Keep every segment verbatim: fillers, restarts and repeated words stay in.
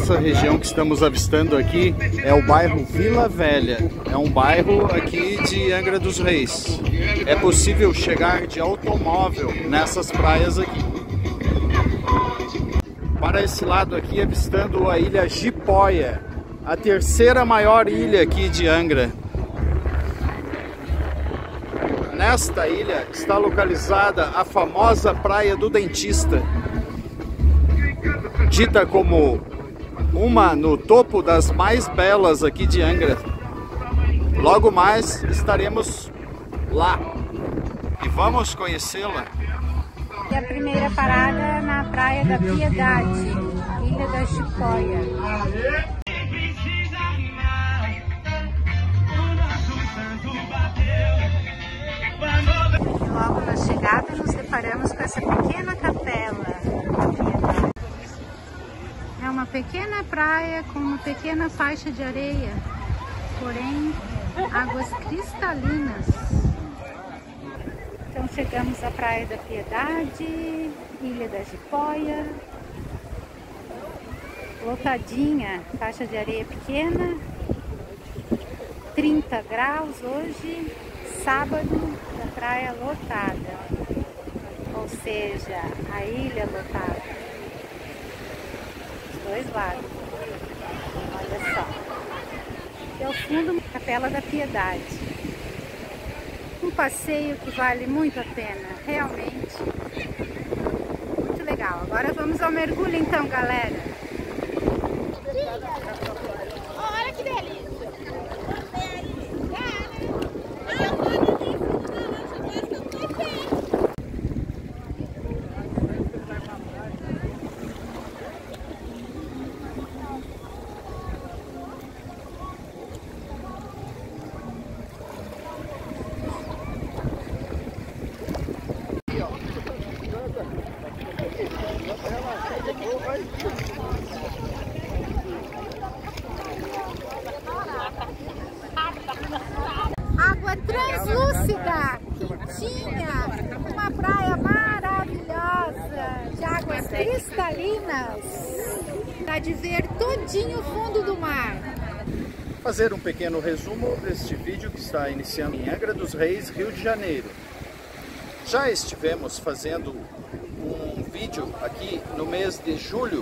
Essa região que estamos avistando aqui é o bairro Vila Velha. É um bairro aqui de Angra dos Reis. É possível chegar de automóvel nessas praias aqui. Para esse lado aqui, avistando a ilha Jipoia, a terceira maior ilha aqui de Angra. Nesta ilha está localizada a famosa Praia do Dentista, dita como uma no topo das mais belas aqui de Angra. Logo mais estaremos lá e vamos conhecê-la. E a primeira parada na Praia da Piedade, Ilha da Jipoia. Logo na chegada nos deparamos com essa pequena capela. É uma pequena praia com uma pequena faixa de areia, porém águas cristalinas. Então chegamos à Praia da Piedade, Ilha da Jipoia. Lotadinha, faixa de areia pequena, trinta graus hoje, sábado. A praia lotada, ou seja, a ilha lotada, os dois lados. Olha só, e ao fundo, a Capela da Piedade. Um passeio que vale muito a pena, realmente muito legal. Agora vamos ao mergulho então, galera. Olha que delícia! Água translúcida, quentinha, uma praia maravilhosa, de águas cristalinas, dá de ver todinho o fundo do mar. Fazer um pequeno resumo deste vídeo que está iniciando em Angra dos Reis, Rio de Janeiro. Já estivemos fazendo um vídeo aqui no mês de julho,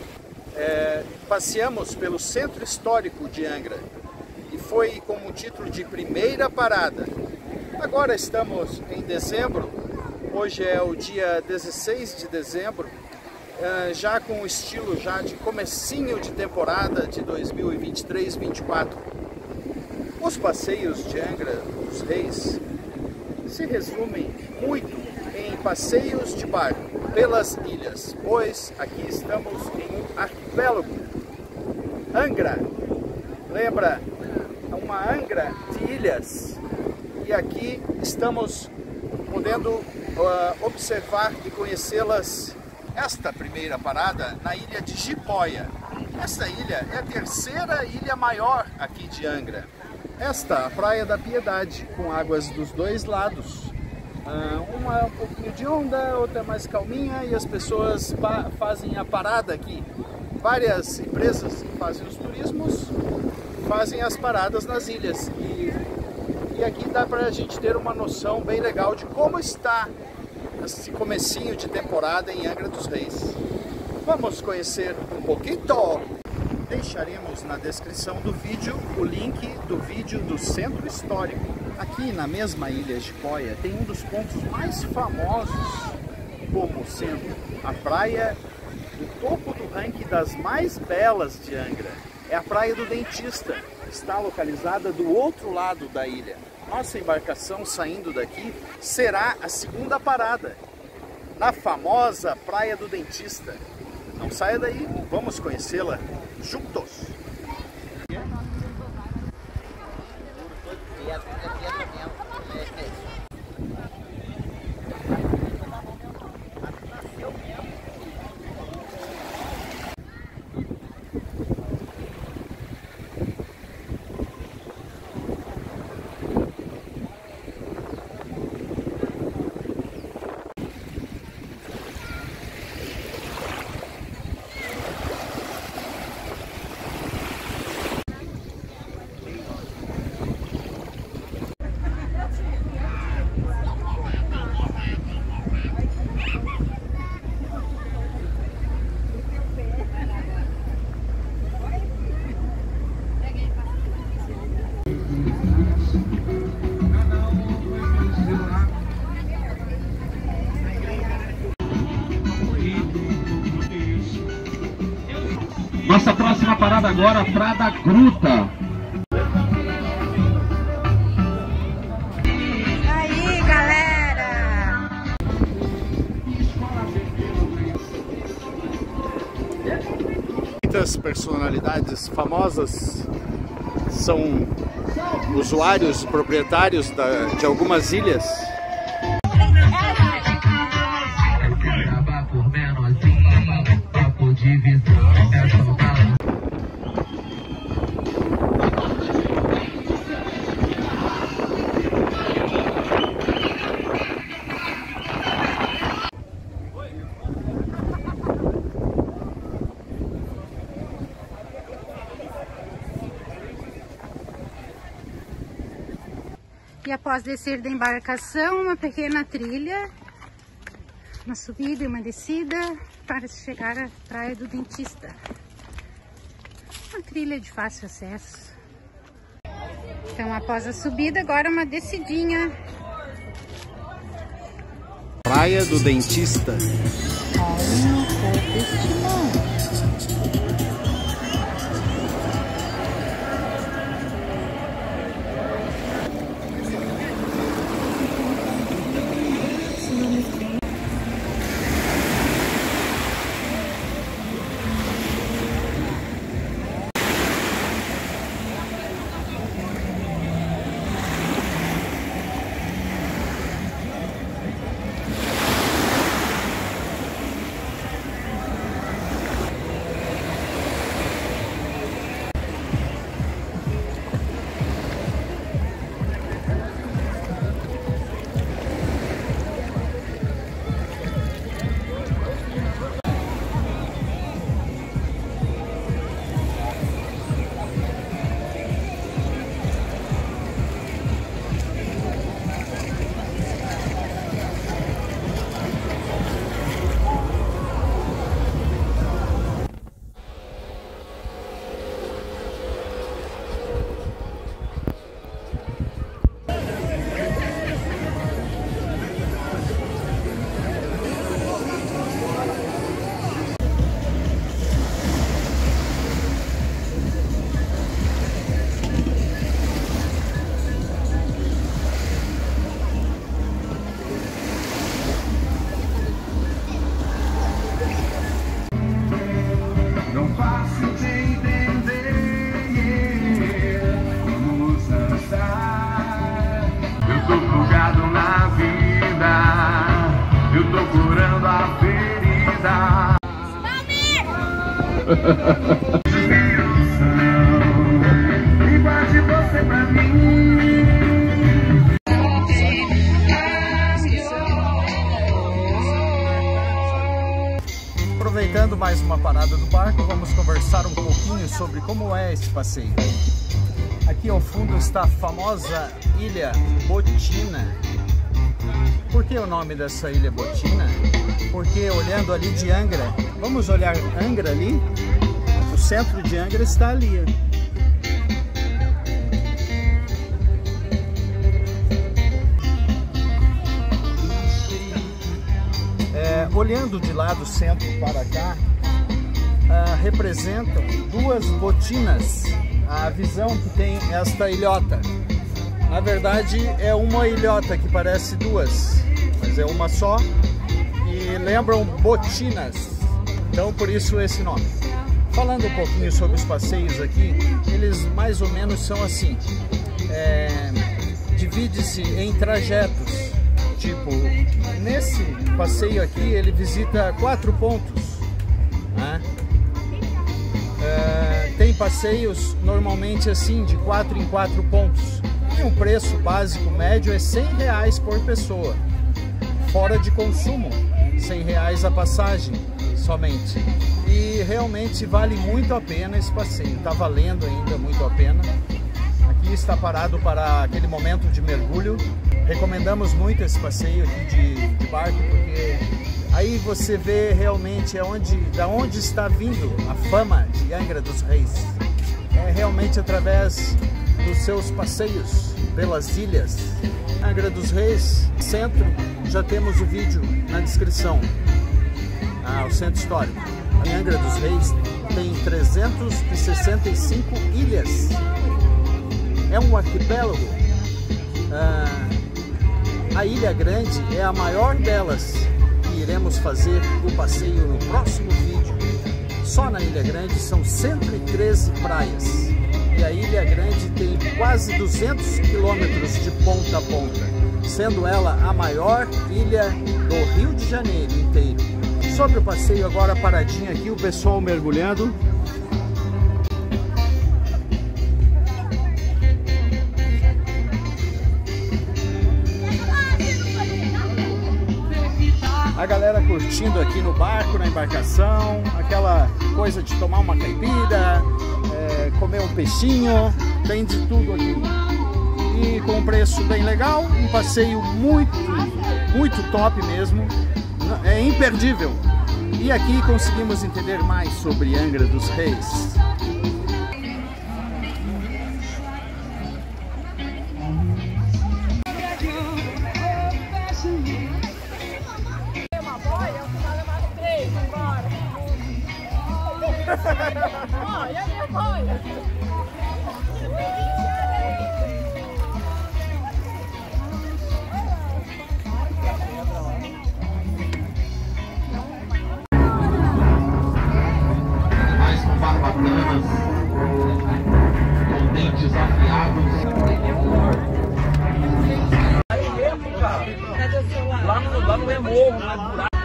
é, passeamos pelo centro histórico de Angra e foi como título de primeira parada. Agora estamos em dezembro, hoje é o dia dezesseis de dezembro, é, já com o estilo já de comecinho de temporada de dois mil e vinte e três vinte e quatro. Os passeios de Angra dos Reis se resumem muito em passeios de barco pelas ilhas, pois aqui estamos em um arquipélago. Angra lembra uma Angra de ilhas e aqui estamos podendo uh, observar e conhecê-las. Esta primeira parada na ilha de Jipoia. Esta ilha é a terceira ilha maior aqui de Angra. Esta, a Praia da Piedade, com águas dos dois lados. Uh, uma é um pouquinho de onda, outra mais calminha, e as pessoas fazem a parada aqui. Várias empresas que fazem os turismos fazem as paradas nas ilhas. E, e aqui dá para a gente ter uma noção bem legal de como está esse comecinho de temporada em Angra dos Reis. Vamos conhecer um pouquinho. Deixaremos na descrição do vídeo o link do vídeo do Centro Histórico. Aqui na mesma ilha Jipoia tem um dos pontos mais famosos, como sendo a praia do topo do ranking das mais belas de Angra. É a Praia do Dentista, está localizada do outro lado da ilha. Nossa embarcação saindo daqui será a segunda parada, na famosa Praia do Dentista. Não saia daí, vamos conhecê-la juntos! estrada agora para da Gruta. Aí, galera! Muitas personalidades famosas são usuários, proprietários da, de algumas ilhas. E após descer da embarcação, uma pequena trilha, uma subida e uma descida para chegar à Praia do Dentista. Uma trilha de fácil acesso. Então, após a subida, agora uma descidinha. Praia do Dentista. E guarde você pra mim. Aproveitando mais uma parada do barco, vamos conversar um pouquinho sobre como é esse passeio. Aqui ao fundo está a famosa Ilha Botina. Por que o nome dessa Ilha Botina? Porque olhando ali de Angra, vamos olhar Angra ali? O centro de Angra está ali. É, olhando de lá do centro para cá, ah, representam duas botinas, a visão que tem esta ilhota. Na verdade é uma ilhota que parece duas, mas é uma só e lembram botinas, então por isso esse nome. Falando um pouquinho sobre os passeios aqui, eles mais ou menos são assim, é, divide-se em trajetos, tipo, nesse passeio aqui ele visita quatro pontos, né? É, tem passeios normalmente assim de quatro em quatro pontos. E um preço básico médio é cem reais por pessoa, fora de consumo, cem reais a passagem somente. E realmente vale muito a pena esse passeio, está valendo ainda muito a pena. Aqui está parado para aquele momento de mergulho. Recomendamos muito esse passeio aqui de, de barco, porque aí você vê realmente aonde, da onde está vindo a fama de Angra dos Reis. É realmente através dos seus passeios pelas ilhas. Angra dos Reis, centro, já temos o vídeo na descrição. Ah, o centro histórico. Angra dos Reis tem trezentas e sessenta e cinco ilhas. É um arquipélago. Ah, a Ilha Grande é a maior delas e iremos fazer o passeio no próximo vídeo. Só na Ilha Grande são cento e treze praias e a Ilha Grande tem quase duzentos quilômetros de ponta a ponta, sendo ela a maior ilha do Rio de Janeiro inteiro. Sobre o passeio agora, paradinha aqui, o pessoal mergulhando. A galera curtindo aqui no barco, na embarcação, aquela coisa de tomar uma caipira, é, comer um peixinho, tem de tudo aqui. E com um preço bem legal, um passeio muito, muito top mesmo, é imperdível. E aqui conseguimos entender mais sobre Angra dos Reis. Com dentes afiados. Lá no, lá no remorro, lá no buraco.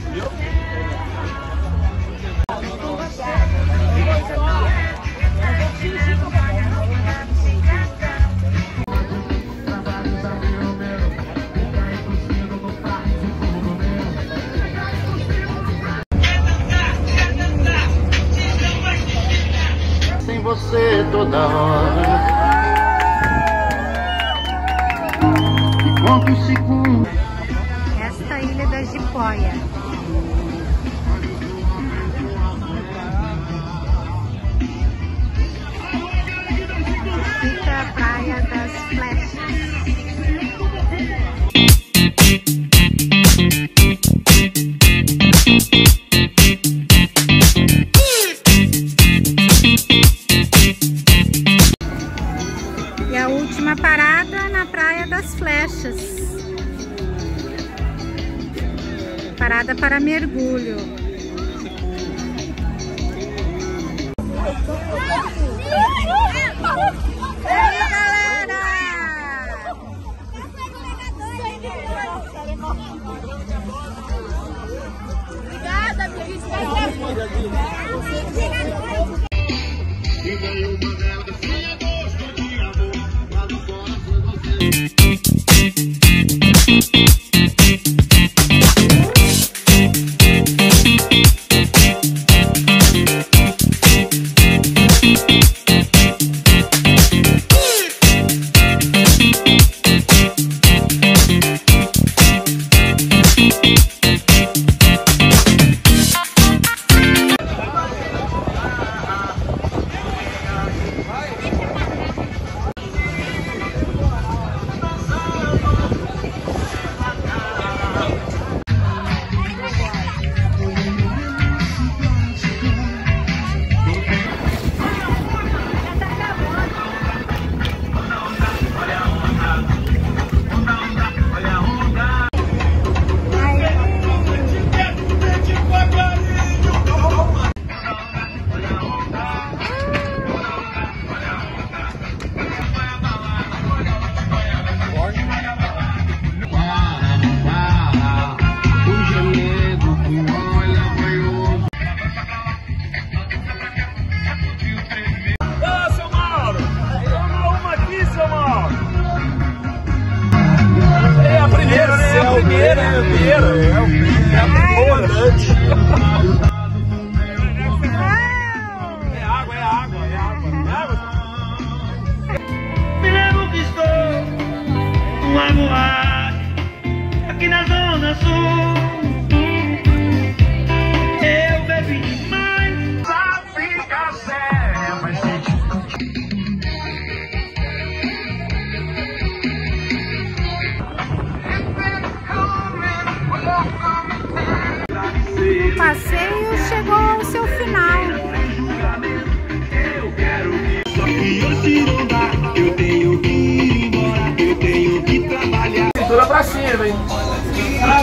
Sem você toda hora. E conto um segundo. Esta é a Ilha da Jipoia. Fica a Praia das Flechas. E a última parada na Praia das Flechas. Parada para mergulho. E aí, galera! Obrigada, minha gente. E ganhou uma delas sem agosto de amor. Lá do fora foi você. primeiro, é o primeiro, é o comandante. É água, é água, é água, é água. Me lembro que estou numa boate aqui na Zona Sul. Eu bebi demais pra ficar sério, mas gente. Oh,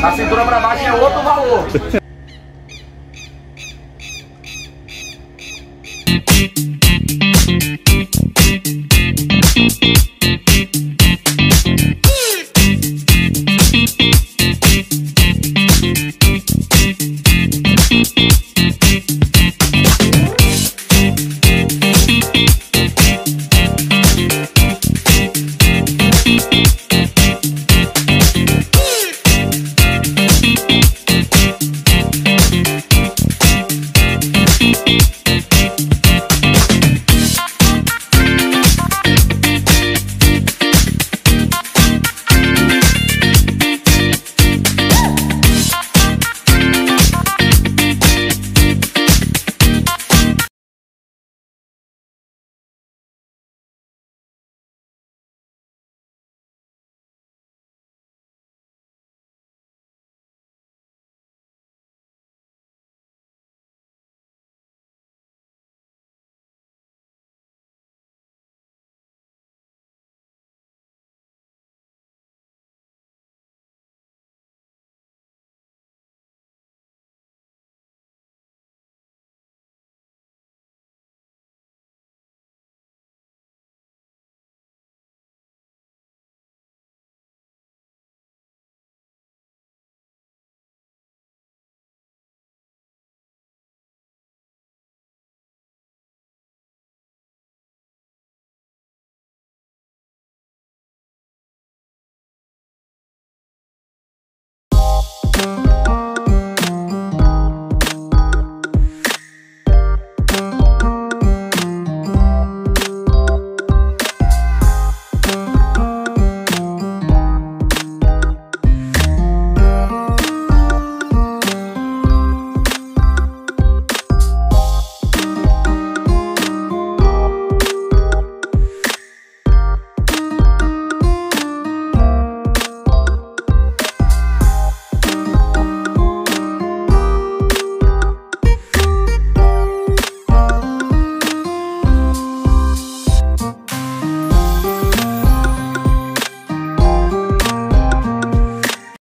Da cintura pra baixo é outro valor.